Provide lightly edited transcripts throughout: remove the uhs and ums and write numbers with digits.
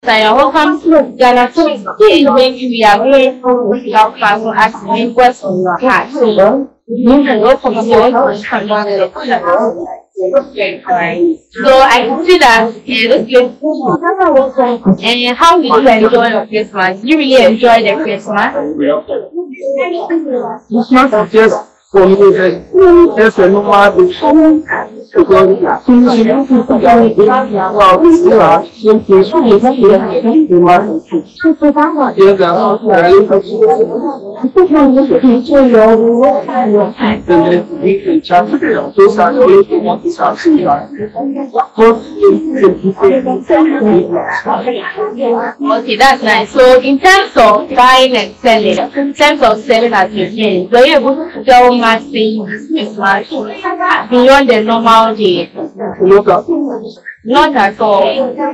So welcome to Ghana Food. Maybe we are going to help people ask me questions on your heart. So you can go from the so I can see that and how do you enjoy your Christmas? Do you really enjoy the Christmas? Christmas is just for me, just a normal thing. Because okay, that's nice. So in terms of buying and selling, in terms of selling as you say, were you able to sell much things this Christmas beyond the normal day? Not at all.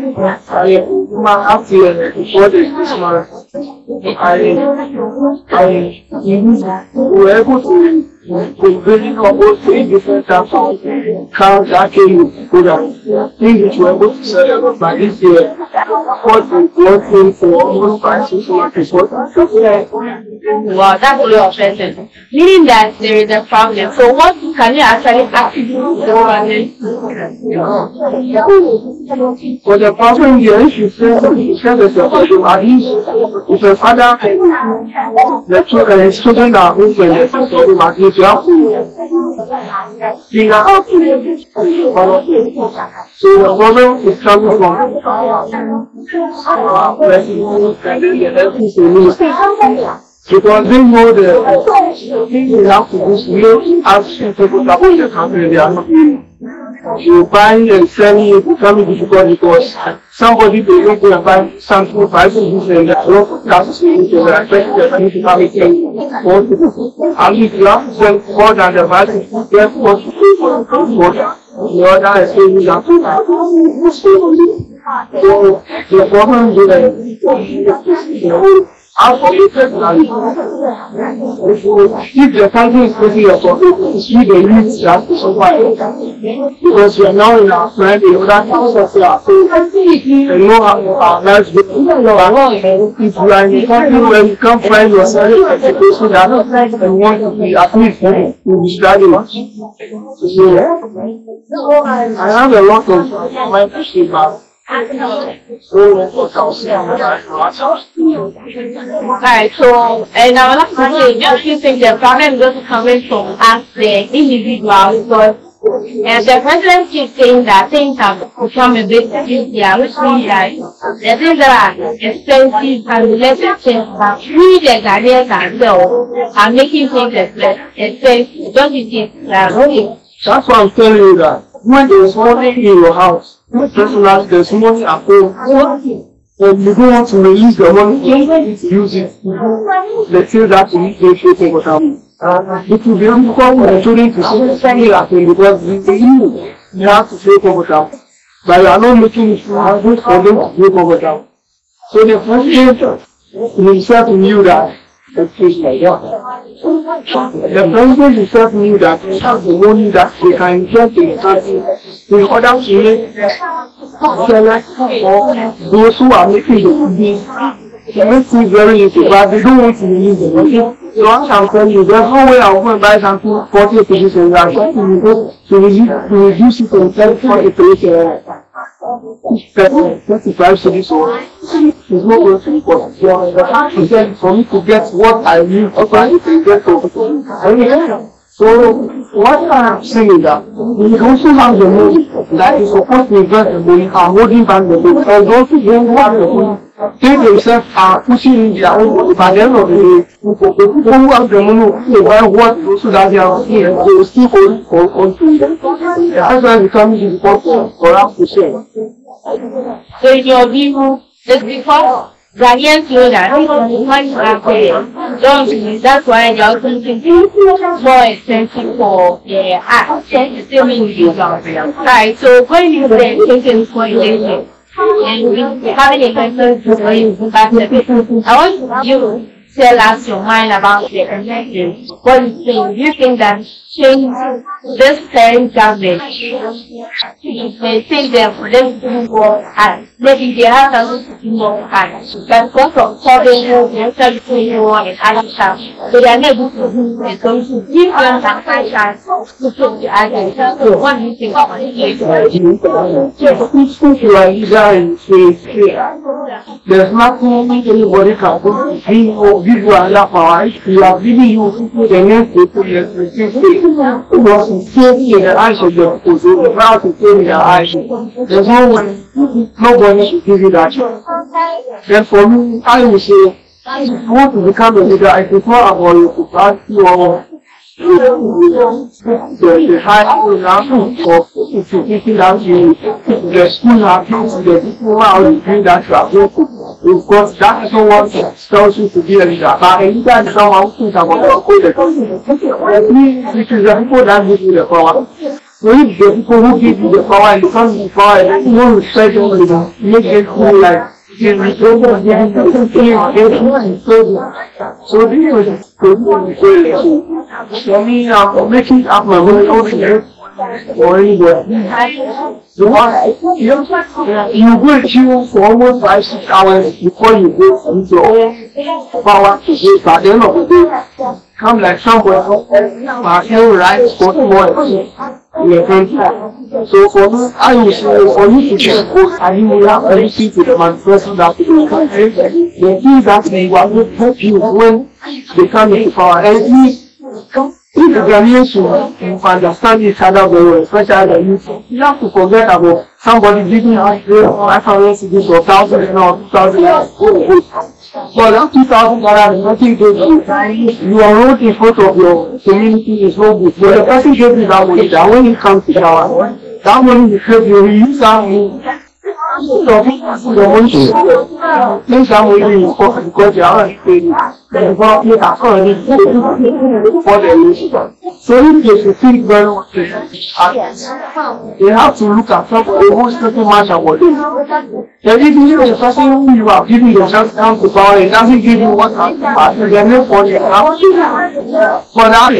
We were able to really almost 3 different types of cars actually put out. Things which were able to sell by this year. For almost 5-6 months. Wow, that's really interesting. Meaning that there is a problem. So what can you actually ask for the problem here, if you say there's a problem, at least if a father, the children are open, at least you have so the problem is coming from because they know the things they have to do, you have people that want the company, they are not you buying and selling it becoming difficult because somebody will not go and buy something 5 years and that's not that's the effect the money to have it and if you have to sell more than the value, therefore the other is saying that so the problem is if the country is taking your profit, it's really the youth that to survive. Because we are now in our friend, in other countries, they know how our lives go. If you are in a country where you can't find yourself in a situation that you want to be at least, you be struggling. So, I have a lot of my pushing back. Alright, so and I would like to say, don't you think the problem is just coming from us, the individuals, because and the president keeps saying that things have become a bit easier, which means that the things that are expensive and less expensive, we the Ghanaians ourselves are making things expensive. Don't you think that? That's why I'm telling you that when there is money in your house, personally, there's money at home, and you don't want to release the money, use it. Let's say that you need to take over time. It will be difficult for the children to see at home because you have to take over time. But you are not making it for them to take over time. So the president himself knew that. The president himself knew that he has the money that they can inject in the country in order to make sellers or those who are making the food to make things very easy, but they don't want to release the money. So what I'm telling you, there's no way I'll go and buy something 40 pages and I'm going to reduce it from 40 pages. 35 cities or it's not going to be possible. For me to get what I need to get over. So what I'm saying is that we also have the money that is supposed to invest the money are holding back the money. And those who don't have the money, they themselves are pushing in their own money. By the end of the day, people who have the money, they buy what so that they are here, they will still hold on. That's why it becomes difficult for us to sell. So in your view, it's because Ghanaians know that money are paying. That's why they are thinking more expensive for the right, so when you say taking for inflation and having a person back the business, I want you to tell us your mind about the investment. What do you think? Do you think that change this current government, they think that for them to go at maybe they have something more hard. But because of solving and selling more and other stuff, they are not able to do it. So to give them that high chance to put the other. So what do you think about it? There's nothing anybody can do. Give you enough power. You are giving you the next people because it's saving in the eyes of the people. The crowd is saving in the eyes. There's nobody should give you that. Then for me, I would say, if you want to become a leader, I prefer about you to ask your the high school now of taking out you the school now the people out doing that you are because that is not what tells you to be a leader. But a leader is someone who thinks about your code. This is the people that give you the power. So if the people who give you the power and come to power and you want to stretch on them, make it cool like so this was for me, I'm making up my own ocean or anywhere. So you will chew for almost 5-6 hours before you go into your power. But at the end of the day, come like somewhere, right for more. So for me, I will say for you to check and you will have everything to manifest that the thing that will help you when they come into power. And if the Ghanaians to understand each other very well, especially the youth, you have to forget about somebody giving us 500 cities or 1,000 or 2,000. But that 2,000 is nothing to you are not in front of your community is not good. But the person gave you that money, that when you come to power, that money will help you use that money. Things that money is important because you are not paying. So if they think very much, they have to look at somebody who is taking much about it. And if you the person who you are giving yourself down to power, it doesn't give you what you are not for the for that,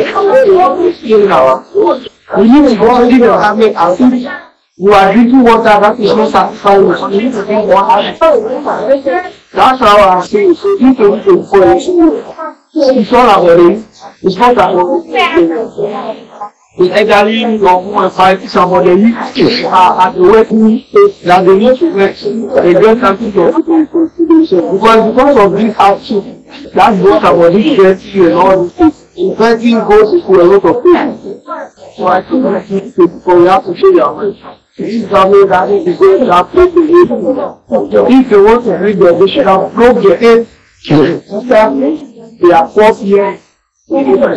we need to go and live your family and you are drinking water that is not satisfying you. You need to drink water. That's how I say it. So you need to for it. It's all about it. It's not about it. It's actually you fight somebody at the working place that they need to work. They get something to so because of this action, that's what about this dirty and all this. Inventing goes to a lot of things. So I think that you have to show your way. This is something that is going to happen to you. If you want to read the edition of Probe the Head, they are 4 years.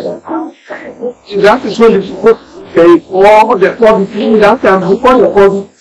So that is when it's supposed to say, all the 40 things that time before the 40.